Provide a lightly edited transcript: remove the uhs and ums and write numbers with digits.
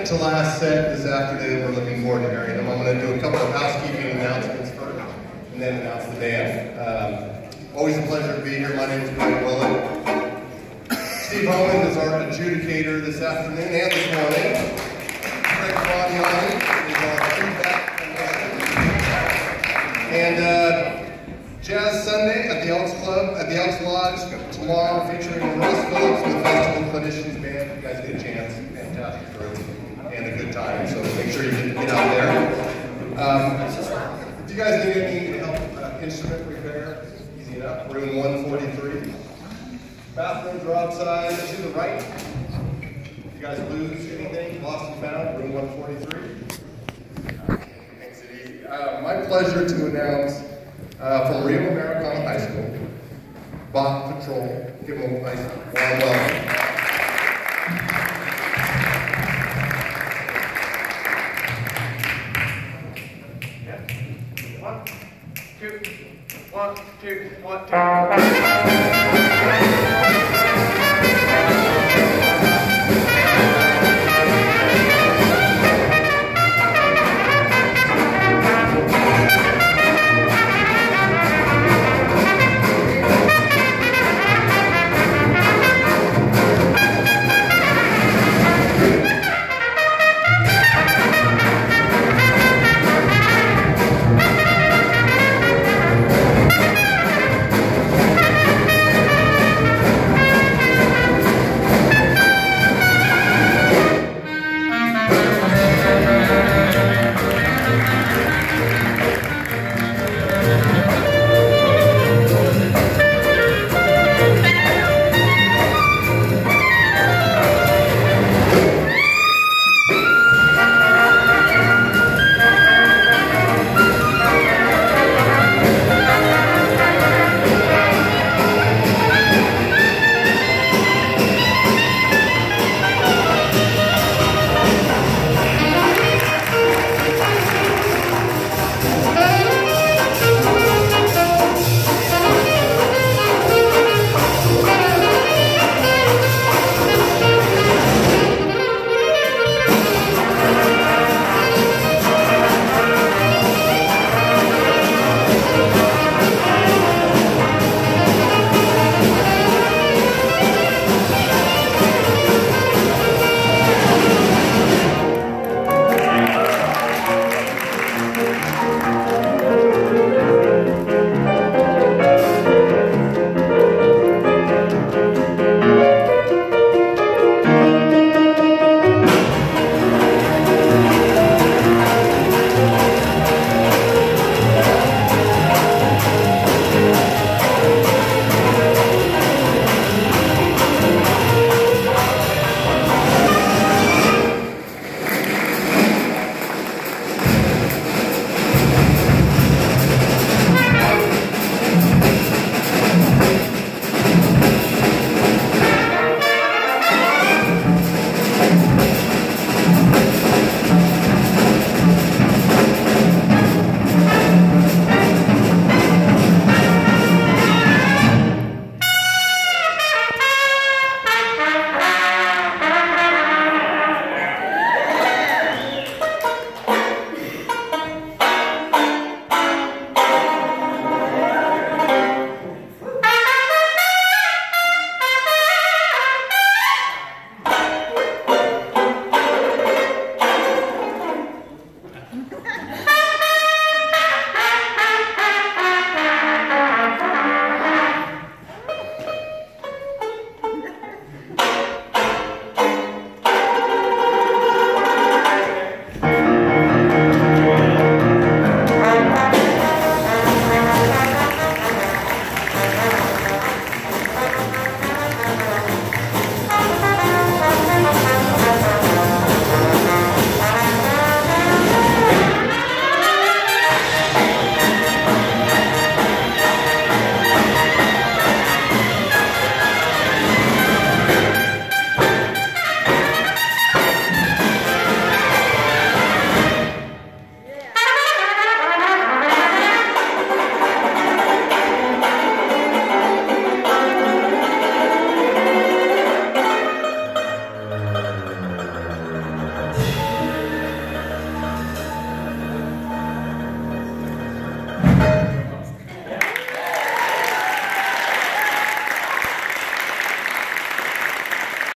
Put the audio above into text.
to last set this afternoon. We're looking forward to hearing them. I'm going to do a couple of housekeeping announcements first, and then announce the band. Always a pleasure to be here. My name is Greg Willett. Steve Owen is our adjudicator this afternoon and this morning. Craig Claudiani is our feedback conductor. And Jazz Sunday at the Elks Club, at the Elks Lodge tomorrow, featuring Ross Phillips and the Festival Clinicians Band. If you guys get a chance, fantastic group and a good time. So make sure you get out there. If you guys need any help, instrument repair, easy enough. Room 143. Bathrooms are outside to the right. If you guys lose anything, lost and found, room 143. Makes it easy. My pleasure to announce from Rio Americana High School, Bach Patrol. Give them a nice warm welcome. One, two, 1, 2, 1, 2.